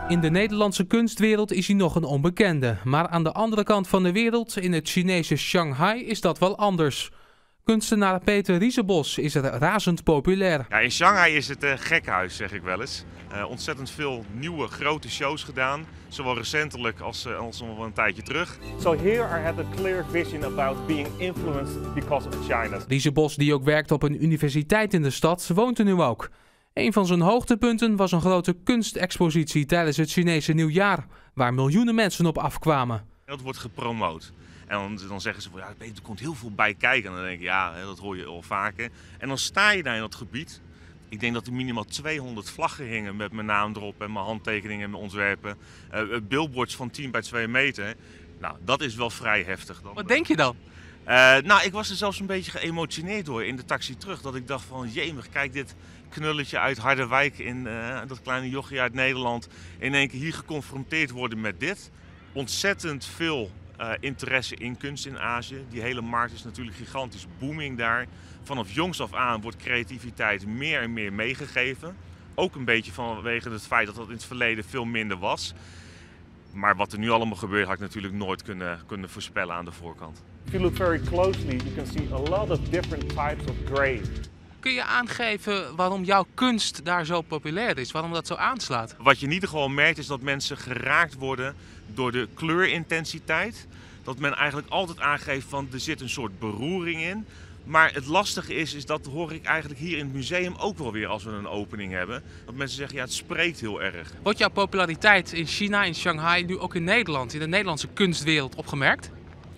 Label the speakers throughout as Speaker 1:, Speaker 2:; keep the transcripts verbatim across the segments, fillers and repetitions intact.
Speaker 1: In de Nederlandse kunstwereld is hij nog een onbekende. Maar aan de andere kant van de wereld, in het Chinese Shanghai, is dat wel anders. Kunstenaar Peter Riesebos is er razend populair.
Speaker 2: Ja, in Shanghai is het uh, gekhuis, zeg ik wel eens. Uh, ontzettend veel nieuwe grote shows gedaan. Zowel recentelijk als, uh, als nog wel een tijdje terug.
Speaker 3: So here I had a clear vision about being influenced because of China.
Speaker 1: Riesebos, die ook werkt op een universiteit in de stad, woont er nu ook. Een van zijn hoogtepunten was een grote kunstexpositie tijdens het Chinese nieuwjaar, waar miljoenen mensen op afkwamen.
Speaker 2: Dat wordt gepromoot. En dan, dan zeggen ze van ja, er komt heel veel bij kijken. En dan denk ik ja, dat hoor je al vaker. En dan sta je daar in dat gebied. Ik denk dat er minimaal tweehonderd vlaggen hingen met mijn naam erop en mijn handtekeningen en mijn ontwerpen. Uh, billboards van tien bij twee meter. Nou, dat is wel vrij heftig. Dan.
Speaker 1: Wat denk je dan?
Speaker 2: Uh, nou, ik was er zelfs een beetje geëmotioneerd door in de taxi terug. Dat ik dacht van jemig, kijk dit knulletje uit Harderwijk, in, uh, dat kleine jochie uit Nederland, in één keer hier geconfronteerd worden met dit. Ontzettend veel uh, interesse in kunst in Azië. Die hele markt is natuurlijk gigantisch booming daar. Vanaf jongs af aan wordt creativiteit meer en meer meegegeven. Ook een beetje vanwege het feit dat dat in het verleden veel minder was. Maar wat er nu allemaal gebeurt, had ik natuurlijk nooit kunnen, kunnen voorspellen aan de voorkant.
Speaker 3: If you look very closely, you can see a lot of different types of gray.
Speaker 1: Kun je aangeven waarom jouw kunst daar zo populair is, waarom dat zo aanslaat?
Speaker 2: Wat je in ieder geval merkt is dat mensen geraakt worden door de kleurintensiteit. Dat men eigenlijk altijd aangeeft van er zit een soort beroering in. Maar het lastige is, is dat hoor ik eigenlijk hier in het museum ook wel weer als we een opening hebben. Dat mensen zeggen ja, het spreekt heel erg.
Speaker 1: Wordt jouw populariteit in China, in Shanghai, nu ook in Nederland, in de Nederlandse kunstwereld opgemerkt?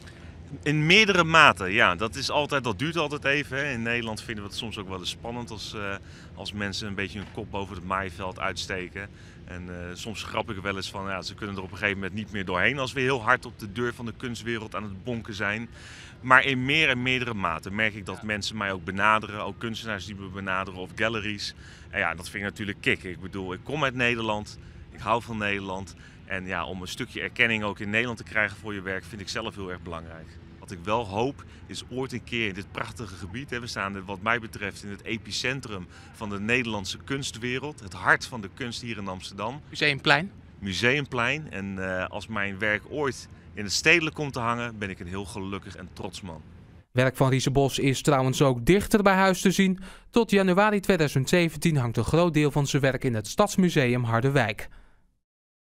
Speaker 2: In meerdere maten, ja. Dat, is altijd, dat duurt altijd even. Hè. In Nederland vinden we het soms ook wel eens spannend als, uh, als mensen een beetje hun kop boven het maaiveld uitsteken. En uh, soms grap ik wel eens van, ja, ze kunnen er op een gegeven moment niet meer doorheen als we heel hard op de deur van de kunstwereld aan het bonken zijn. Maar in meer en meerdere maten merk ik dat mensen mij ook benaderen, ook kunstenaars die me benaderen of galleries. En ja, dat vind ik natuurlijk kick. Ik bedoel, ik kom uit Nederland, ik hou van Nederland. En ja, om een stukje erkenning ook in Nederland te krijgen voor je werk vind ik zelf heel erg belangrijk. Wat ik wel hoop is ooit een keer in dit prachtige gebied, hè, we staan wat mij betreft in het epicentrum van de Nederlandse kunstwereld. Het hart van de kunst hier in Amsterdam.
Speaker 1: Museumplein?
Speaker 2: Museumplein. En uh, als mijn werk ooit in het stedelijk komt te hangen, ben ik een heel gelukkig en trots man.
Speaker 1: Werk van Riesebos is trouwens ook dichter bij huis te zien. Tot januari tweeduizend zeventien hangt een groot deel van zijn werk in het Stadsmuseum Harderwijk.